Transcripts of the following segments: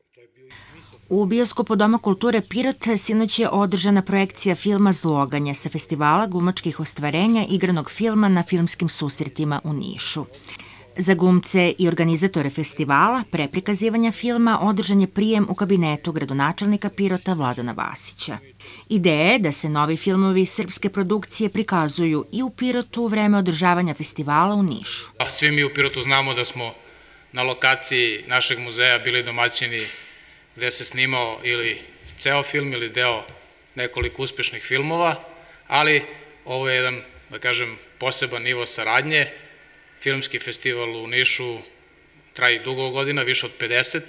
U bioskopu Doma kulture Pirot sinoć je održana projekcija filma Zloganje sa festivala glumačkih ostvarenja igranog filma na filmskim susretima u Nišu. Za glumce i organizatore festivala pre prikazivanja filma održan je prijem u kabinetu gradonačelnika Pirota Vladana Vasića. Ideja je da se novi filmovi srpske produkcije prikazuju i u Pirotu u vreme održavanja festivala u Nišu. Svi mi u Pirotu znamo da smo na lokaciji našeg muzeja bili domaćini gde se snimao ili ceo film ili deo nekoliko uspešnih filmova, ali ovo je jedan, da kažem, poseban nivo saradnje. Filmski festival u Nišu traji dugo godina, više od 50,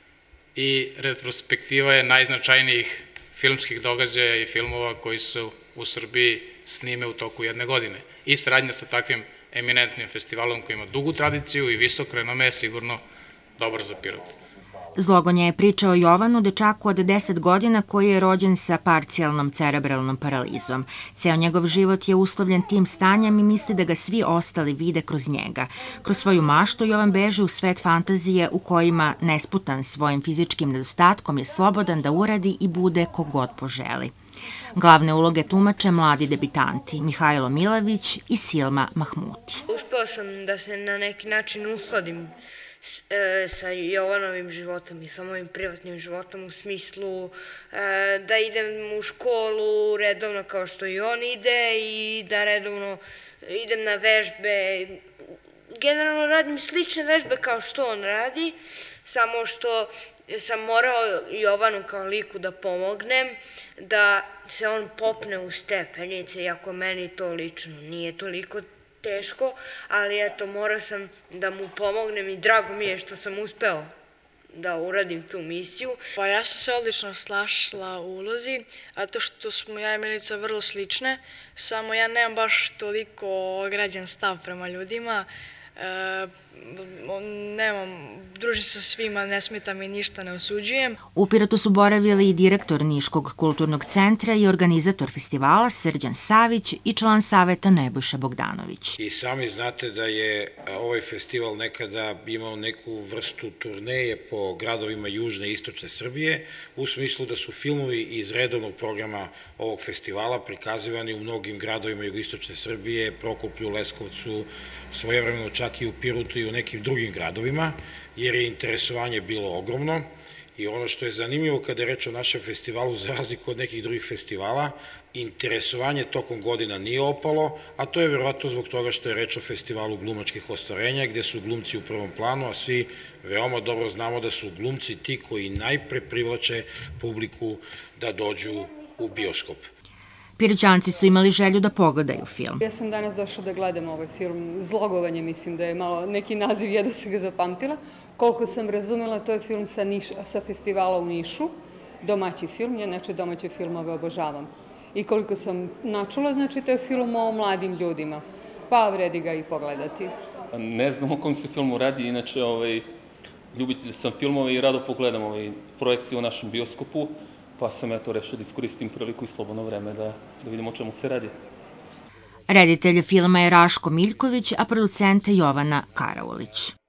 i retrospektiva je najznačajnijih filmskih događaja i filmova koji se u Srbiji snime u toku jedne godine. I saradnja sa takvim eminentnim festivalom koji ima dugu tradiciju i visok renome je sigurno dobar za Pirot. Zloganje je priča o Jovanu, dečaku od 10 godina koji je rođen sa parcijalnom cerebralnom paralizom. Ceo njegov život je uslovljen tim stanjem i misli da ga svi ostali vide kroz njega. Kroz svoju maštu Jovan beže u svet fantazije u kojima, nesputan svojim fizičkim nedostatkom, je slobodan da uradi i bude kogod poželi. Glavne uloge tumače mladi debitanti Mihajlo Milavić i Silma Mahmuti. Uspeo sam da se na neki način uskladim sa Jovanovim životom i sa mojim privatnim životom u smislu da idem u školu redovno kao što i on ide i da redovno idem na vežbe. Generalno radim slične vežbe kao što on radi, samo što sam morao Jovanu kao liku da pomognem, da se on popne u stepenice, iako meni to lično nije toliko teško, ali eto, morao sam da mu pomognem i drago mi je što sam uspeo da uradim tu misiju. Pa ja sam se odlično snašla u ulozi, a to što smo ja i Milica vrlo slične, samo ja nemam baš toliko ograđen stav prema ljudima, družim sa svima, ne smeta mi ništa, ne osuđujem. U Pirotu su boravili i direktor Niškog kulturnog centra i organizator festivala Srđan Savić i član saveta Nebojša Bogdanović. I sami znate da je ovaj festival nekada imao neku vrstu turneje po gradovima južne i istočne Srbije, u smislu da su filmovi iz redovnog programa ovog festivala prikazivani u mnogim gradovima jugoistočne Srbije, Prokuplju, Leskovcu, svojevremeno čak i u Pirotu i u nekim drugim gradovima, jer je interesovanje bilo ogromno. I ono što je zanimljivo kada je reč o našem festivalu, za razliku od nekih drugih festivala, interesovanje tokom godina nije opalo, a to je verovatno zbog toga što je reč o festivalu glumačkih ostvarenja, gde su glumci u prvom planu, a svi veoma dobro znamo da su glumci ti koji najpre privlače publiku da dođu u bioskop. Piroćanci su imali želju da pogledaju film. Ja sam danas došla da gledam ovaj film, Zlogovanje, mislim da je malo neki naziv, ja da se ga zapamtila. Koliko sam razumela, to je film sa festivala u Nišu, domaći film, ja znači domaće filmove obožavam. I koliko sam načula, znači to je film o mladim ljudima, pa vredi ga i pogledati. Ne znam o kom se filmu radi, inače ljubitelj sam filmova i rado pogledam projekcije u našem bioskopu, pa sam eto rešio da iskoristim priliku i slobodno vreme da vidimo o čemu se radi. Reditelj filma je Raško Miljković, a producent Jovana Karaulić.